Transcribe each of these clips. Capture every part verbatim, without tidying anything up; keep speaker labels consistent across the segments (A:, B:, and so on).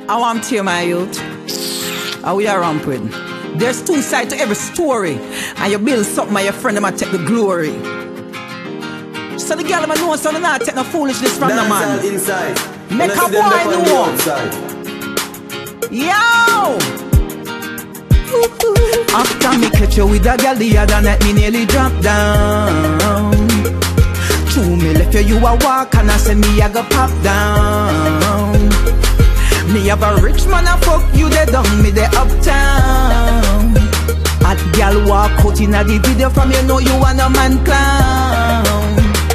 A: I want to hear my youth. How we are ramping. There's two sides to every story. And you build something and your friend them take the glory. So the girl them know so they not take no foolishness from the man.
B: Dancehallinside.
A: Make a boy know. Yo! After me catch you with a girl the other night, me nearly drop down. True, me left you, you a walk and I say me I go pop down. Me have a rich man a fuck you they down, me they uptown. At girl walk out in a the video from you know you want a man clown.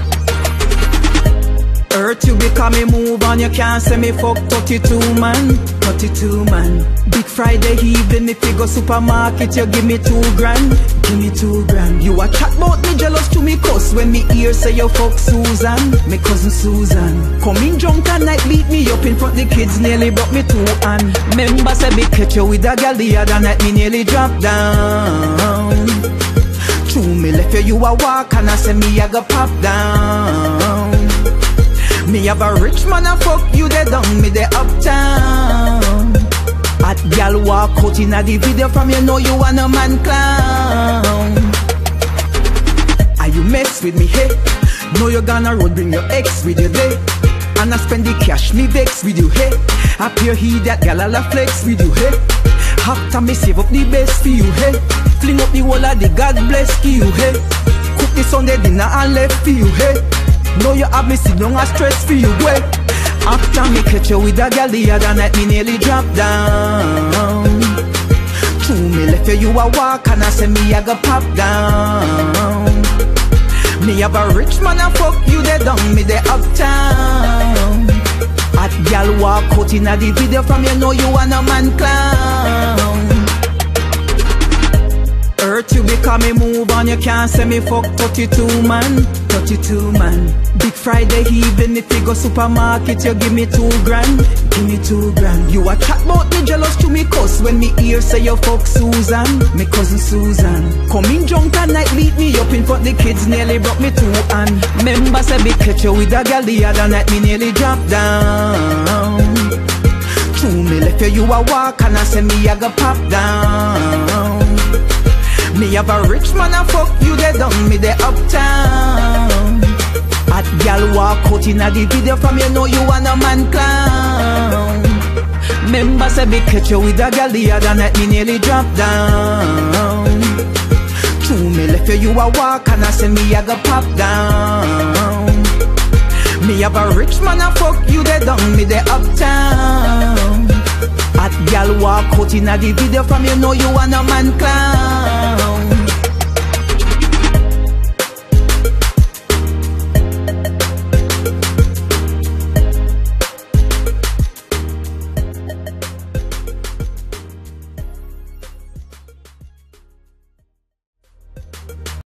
A: Hurt you because me move on, you can't say me fuck thirty-two man, thirty-two man. Big Friday evening if you go supermarket you give me two grand, give me two grand. You a chat about me jealous to me cuss when me hear say you fuck Susan, me cousin Susan. Come in drunk and night beat me up in front the kids nearly broke me two hand. Remember say me catch you with a girl the other night me nearly drop down. True me left you, you a walk and I say me I go pop down. Me have a rich man a fuck you they down, me they uptown. At gal walk out in a the video from you know you want a man clown. Are you mess with me, hey? Know you gonna road bring your ex with you, day. And I spend the cash, me vex with you, hey. Up here he that gal all a flex with you, hey. After me save up the best for you, hey. Fling up the whole of the God bless for you, hey. Cook the Sunday dinner and left for you, hey. Know you have me sit down and stress for you, way. After me catch you with a girl the other night, me nearly drop down. True, me left you, you a walk and I say me I go pop down. Me have a rich man a fuck you they down, me they uptown. At girl walk out in a the video from you know you want a man clown. Hurt you because me move on, you can't say me fuck thirty-two man, thirty-two man. Big Friday evening if you go supermarket you give me two grand, give me two grand. You a chat about me jealous to me cuss when me hear say you fuck Susan, me cousin Susan. Come in drunk and night beat me up in front the kids nearly broke me two hand. Remember say me catch you with a girl the other night me nearly drop down. True me left you, you a walk and I say me I go pop down. Me have a rich man a fuck you they down, me they uptown. At gal walk out in a the video from you know you want a man clown. Remember say me catch you with a gal the other night me nearly drop down. True me left you, you a walk and I say me I go pop down. Me have a rich man a fuck you they down, me they uptown. At gal walk out in a the video from you know you want a man clown.